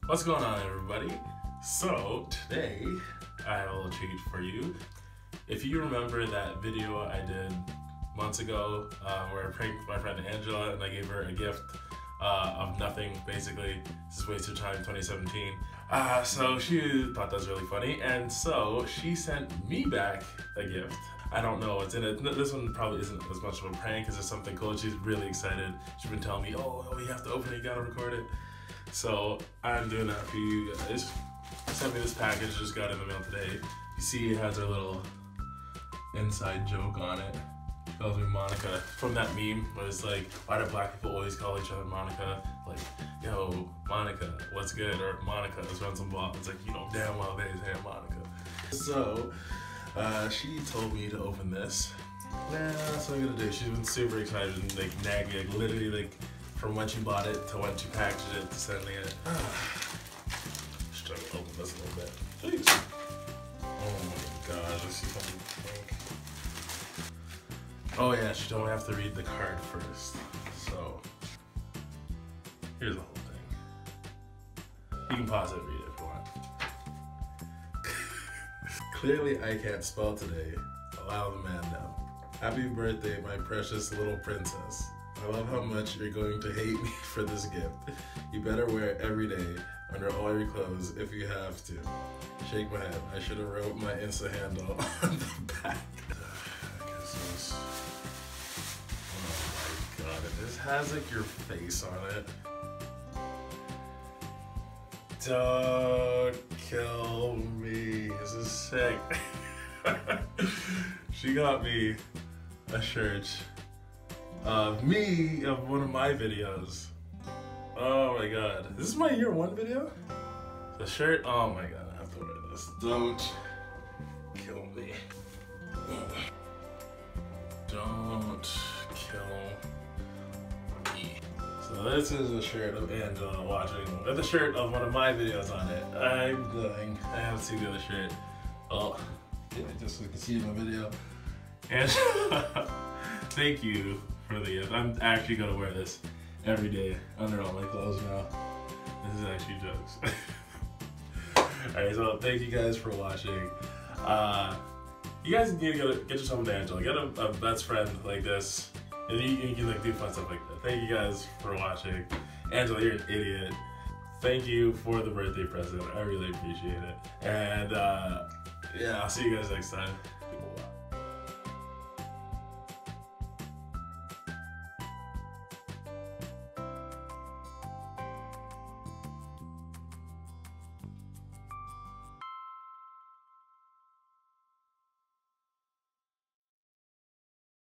What's going on, everybody? So today I have a little treat for you. If you remember that video I did months ago where I pranked my friend Angela and I gave her a gift of nothing, basically. This is Wasted Time 2017. So she thought that was really funny, and so she sent me back a gift. I don't know what's in it. This one probably isn't as much of a prank because it's something cool. She's really excited. She's been telling me, oh, you have to open it, you gotta record it. So I'm doing that for you guys. Sent me this package, just got in the mail today. You see it has a little inside joke on it. She calls me Monica. From that meme where it's like, why do black people always call each other Monica? Like, yo, Monica, what's good? Or Monica, let's run some ball. It's like, you know damn well they say Monica. So, she told me to open this. Yeah, that's what I'm gonna do. She's been super excited and like nagging, like, literally like from when she bought it to when she packaged it to sending it. Just try to open this a little bit. Jeez. Oh my god, let's see if I can think. Oh yeah, she told me I have to read the card first. So, here's the whole thing. You can pause it and read it if you want. Clearly I can't spell today. Allow the man know. Happy birthday, my precious little princess. I love how much you're going to hate me for this gift. You better wear it every day under all your clothes if you have to. Shake my head. I should have wrote my Insta handle on the back. I guess this. Oh my god, this has like your face on it. Don't kill me. This is sick. She got me a shirt of me of one of my videos. Oh my god. This is my year one video? The shirt? Oh my god, I have to wear this. Don't kill me. Don't kill me. So this is a shirt of Angela watching, with a shirt of one of my videos on it. I'm dying. I haven't seen the other shirt. Oh, yeah, just so you can see in my video. And thank you for the gift. I'm actually gonna wear this every day under all my clothes now. This is actually jokes. Alright, so thank you guys for watching. You guys need to get yourself into Angela. Get a best friend like this, and you can like do fun stuff like that. Thank you guys for watching. Angela, you're an idiot. Thank you for the birthday present. I really appreciate it. And yeah, I'll see you guys next time.